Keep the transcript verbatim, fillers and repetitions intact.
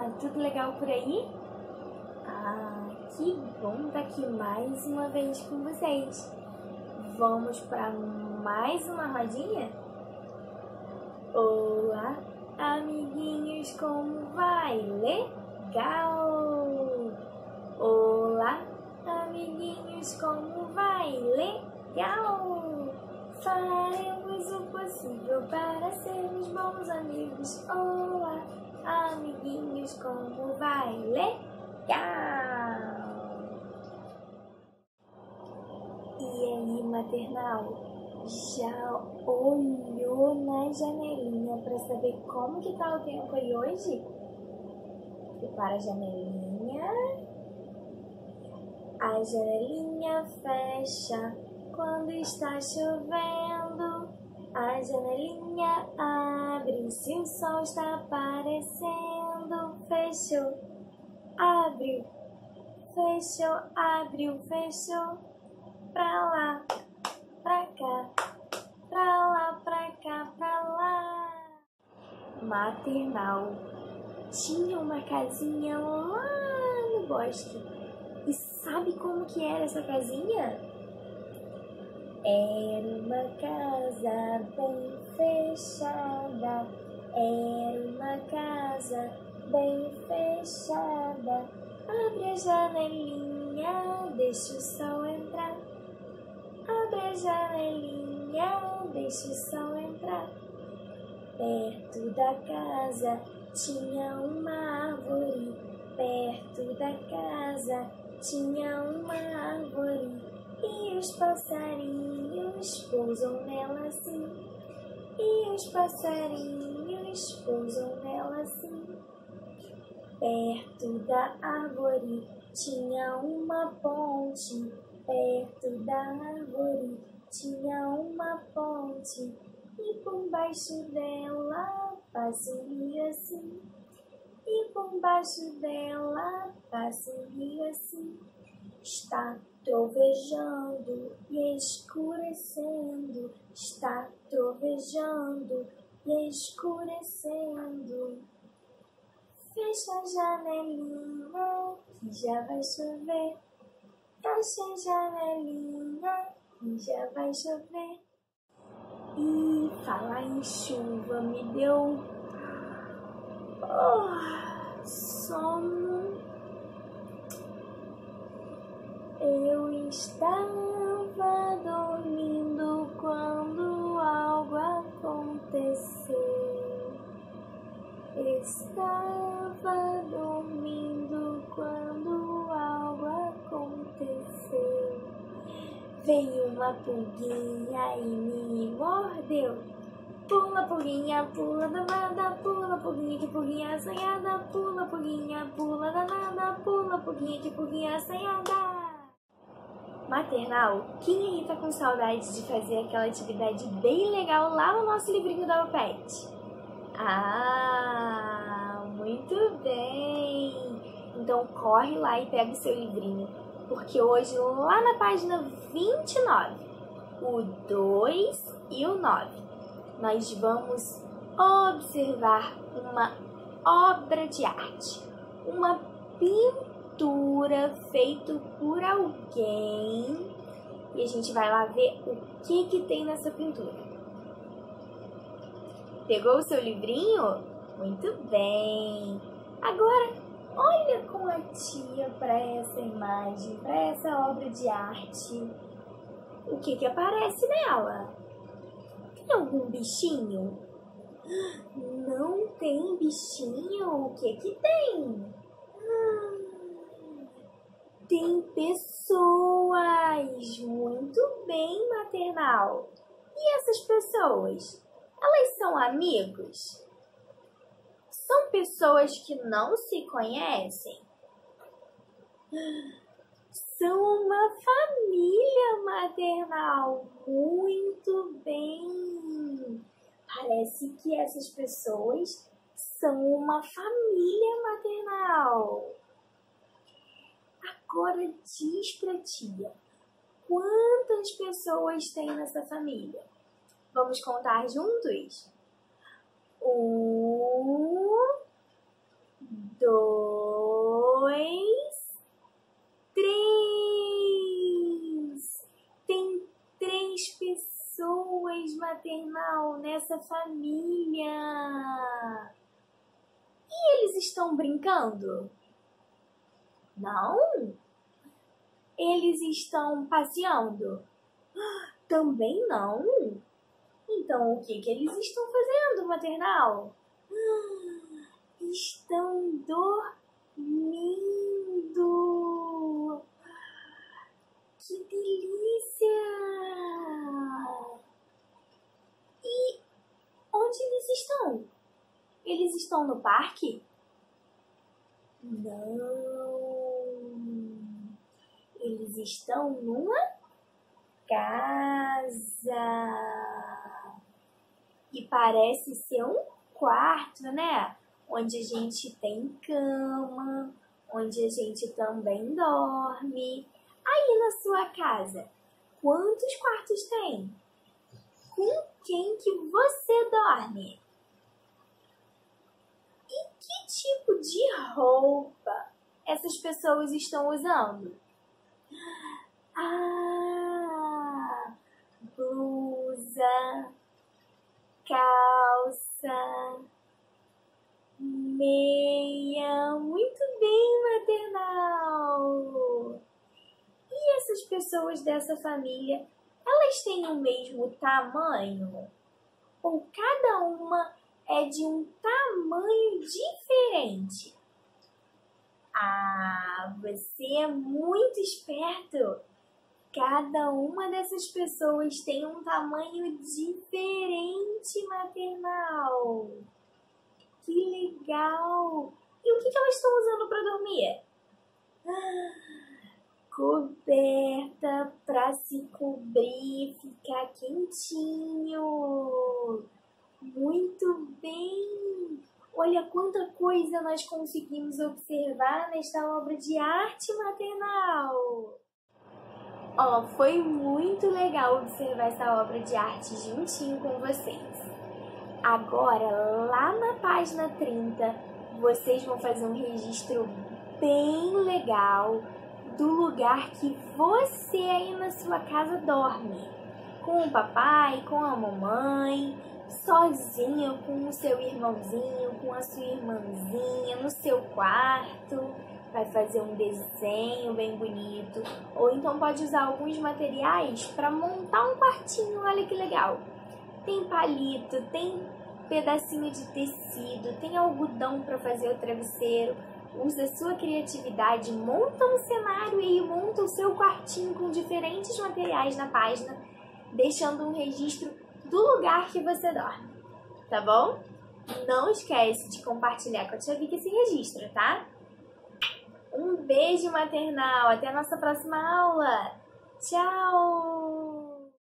Olá, tudo legal por aí? Ah, que bom estar aqui mais uma vez com vocês. Vamos para mais uma rodinha? Olá, amiguinhos, como vai? Legal! Olá, amiguinhos, como vai? Legal! Faremos o possível para sermos bons amigos. Olá, amiguinhos, como vai? Legal! E aí, maternal? Já olhou na janelinha para saber como que tá o tempo aí hoje? Prepara a janelinha. A janelinha fecha quando está chovendo. A janelinha abre se o sol está aparecendo. Fechou, abriu, fechou, abriu, fechou. Pra lá, pra cá, pra lá, pra cá, pra lá. Maternal. Tinha uma casinha lá no bosque. E sabe como que era essa casinha? Era uma casa bem fechada. Era uma casa bem fechada. Abre a janelinha, deixa o sol entrar. Abre a janelinha, deixa o sol entrar. Perto da casa tinha uma árvore. Perto da casa tinha uma árvore. E os passarinhos pousam nela assim. E os passarinhos pousam nela assim. Perto da árvore tinha uma ponte. Perto da árvore tinha uma ponte. E por baixo dela passa um rio assim. E por baixo dela passa um rio assim. Está trovejando e escurecendo. Está trovejando e escurecendo. Fecha a janelinha que já vai chover. Fecha a janelinha que já vai chover. E falar em chuva me deu oh, sono. Eu estava dormindo quando algo aconteceu. Estava dormindo quando algo aconteceu. Veio uma pulguinha e me mordeu. Pula, pulguinha, pula danada, pula, pulguinha, que pulguinha assanhada. Pula, pulguinha, pula danada, pula, pulguinha, que pulguinha assanhada. Maternal, quem aí tá com saudade de fazer aquela atividade bem legal lá no nosso livrinho da UPET? Ah, muito bem! Então corre lá e pega o seu livrinho, porque hoje lá na página vinte e nove, o dois e o nove, nós vamos observar uma obra de arte, uma pintura feita por alguém, e a gente vai lá ver o que que tem nessa pintura. Pegou o seu livrinho? Muito bem! Agora, olha com a tia para essa imagem, para essa obra de arte. O que que aparece nela? Tem algum bichinho? Não tem bichinho? O que que tem? Tem pessoas! Muito bem, maternal! E essas pessoas? Elas são amigos? São pessoas que não se conhecem? São uma família maternal. Muito bem! Parece que essas pessoas são uma família maternal. Agora diz pra tia, quantas pessoas tem nessa família? Vamos contar juntos? Um, dois, três. Tem três pessoas, maternal, nessa família. E eles estão brincando? Não? Eles estão passeando? Também não? Então, o que, que eles estão fazendo, maternal? Estão dormindo. Que delícia! E onde eles estão? Eles estão no parque? Não. Eles estão numa casa. E parece ser um quarto, né? Onde a gente tem cama, onde a gente também dorme. Aí na sua casa, quantos quartos tem? Com quem que você dorme? E que tipo de roupa essas pessoas estão usando? Ah, blusa, calça, meia. Muito bem, maternal. E essas pessoas dessa família, elas têm o mesmo tamanho? Ou cada uma é de um tamanho diferente? Ah, você é muito esperto! Cada uma dessas pessoas tem um tamanho diferente, maternal. Que legal! E o que elas estão usando para dormir? Ah, coberta para se cobrir, ficar quentinho. Muito bem! Olha quanta coisa nós conseguimos observar nesta obra de arte, maternal. Ó, foi muito legal observar essa obra de arte juntinho com vocês. Agora, lá na página trinta, vocês vão fazer um registro bem legal do lugar que você aí na sua casa dorme. Com o papai, com a mamãe, sozinho, com o seu irmãozinho, com a sua irmãzinha, no seu quarto. Vai fazer um desenho bem bonito. Ou então pode usar alguns materiais para montar um quartinho. Olha que legal. Tem palito, tem pedacinho de tecido, tem algodão para fazer o travesseiro. Usa a sua criatividade, monta um cenário e monta o seu quartinho com diferentes materiais na página, deixando um registro do lugar que você dorme, tá bom? Não esquece de compartilhar com a tia Vicky esse registro, tá? Um beijo maternal, até a nossa próxima aula. Tchau!